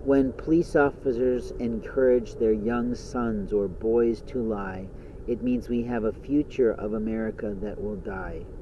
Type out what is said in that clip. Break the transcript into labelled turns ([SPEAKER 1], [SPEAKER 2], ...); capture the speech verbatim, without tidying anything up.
[SPEAKER 1] When police officers encourage their young sons or boys to lie, it means we have a future of America that will die.